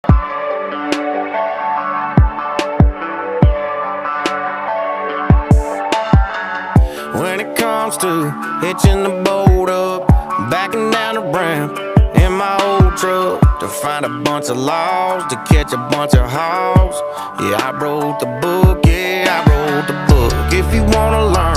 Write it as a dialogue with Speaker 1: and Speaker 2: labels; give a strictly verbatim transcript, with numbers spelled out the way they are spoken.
Speaker 1: When it comes to hitching the boat up, backing down the ramp in my old truck to find a bunch of laws, to catch a bunch of hogs. Yeah, I wrote the book, yeah, I wrote the book. If you wanna learn